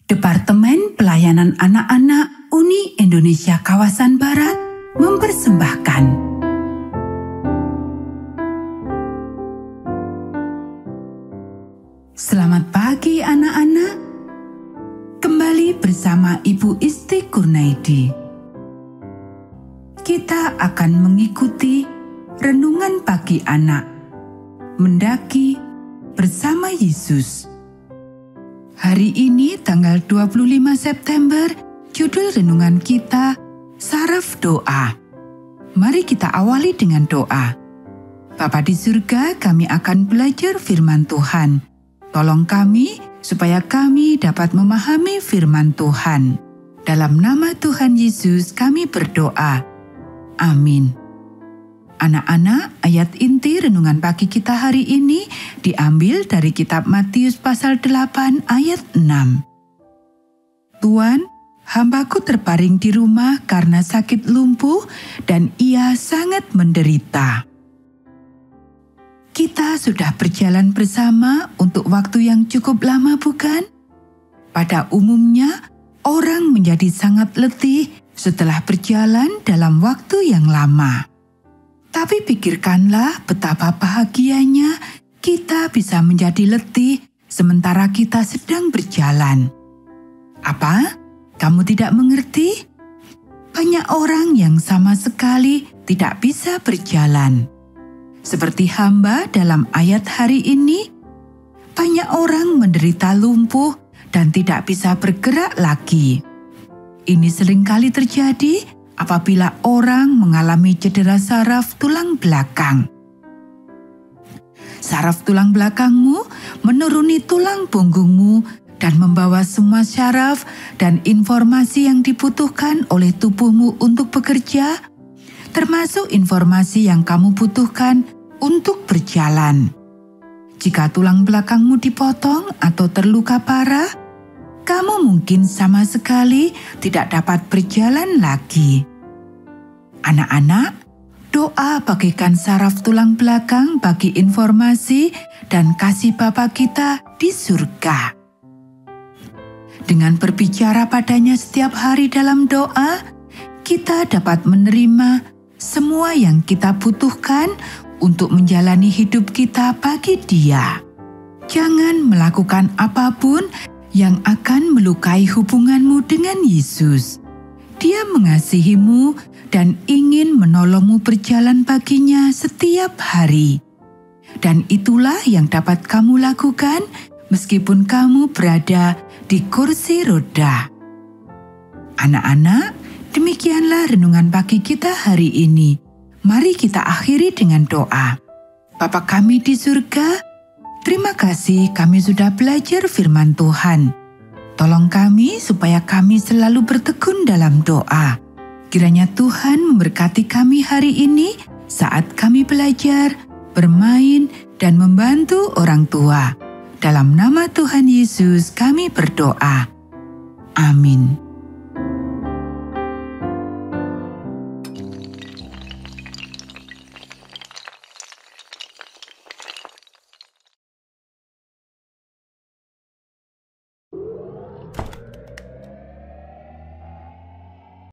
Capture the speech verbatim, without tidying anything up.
Departemen Pelayanan Anak-anak Uni Indonesia Kawasan Barat mempersembahkan Selamat pagi anak-anak. Kembali bersama Ibu Isti Kurnaidi. Kita akan mengikuti renungan pagi anak, mendaki bersama Yesus. Hari ini tanggal dua puluh lima September, judul renungan kita Saraf Doa. Mari kita awali dengan doa. Bapa di surga, kami akan belajar firman Tuhan. Tolong kami supaya kami dapat memahami firman Tuhan. Dalam nama Tuhan Yesus kami berdoa. Amin. Anak-anak, ayat inti renungan pagi kita hari ini diambil dari kitab Matius pasal delapan ayat enam. Tuan, hambaku terbaring di rumah karena sakit lumpuh dan ia sangat menderita. Kita sudah berjalan bersama untuk waktu yang cukup lama, bukan? Pada umumnya, orang menjadi sangat letih setelah berjalan dalam waktu yang lama. Tapi pikirkanlah betapa bahagianya kita bisa menjadi letih sementara kita sedang berjalan. Apa? Kamu tidak mengerti? Banyak orang yang sama sekali tidak bisa berjalan. Seperti hamba dalam ayat hari ini, banyak orang menderita lumpuh dan tidak bisa bergerak lagi. Ini seringkali terjadi apabila orang mengalami cedera saraf tulang belakang. Saraf tulang belakangmu menuruni tulang punggungmu dan membawa semua syaraf dan informasi yang dibutuhkan oleh tubuhmu untuk bekerja, termasuk informasi yang kamu butuhkan untuk berjalan. Jika tulang belakangmu dipotong atau terluka parah, kamu mungkin sama sekali tidak dapat berjalan lagi. Anak-anak, doa bagaikan saraf tulang belakang bagi informasi dan kasih Bapa kita di surga. Dengan berbicara padanya setiap hari dalam doa, kita dapat menerima semua yang kita butuhkan untuk menjalani hidup kita bagi Dia. Jangan melakukan apapun yang akan melukai hubunganmu dengan Yesus. Dia mengasihimu dan ingin menolongmu berjalan baginya setiap hari. Dan itulah yang dapat kamu lakukan meskipun kamu berada di kursi roda. Anak-anak, demikianlah renungan pagi kita hari ini. Mari kita akhiri dengan doa. Bapa kami di surga, terima kasih kami sudah belajar firman Tuhan. Tolong kami supaya kami selalu bertekun dalam doa. Kiranya Tuhan memberkati kami hari ini saat kami belajar, bermain, dan membantu orang tua. Dalam nama Tuhan Yesus kami berdoa. Amin.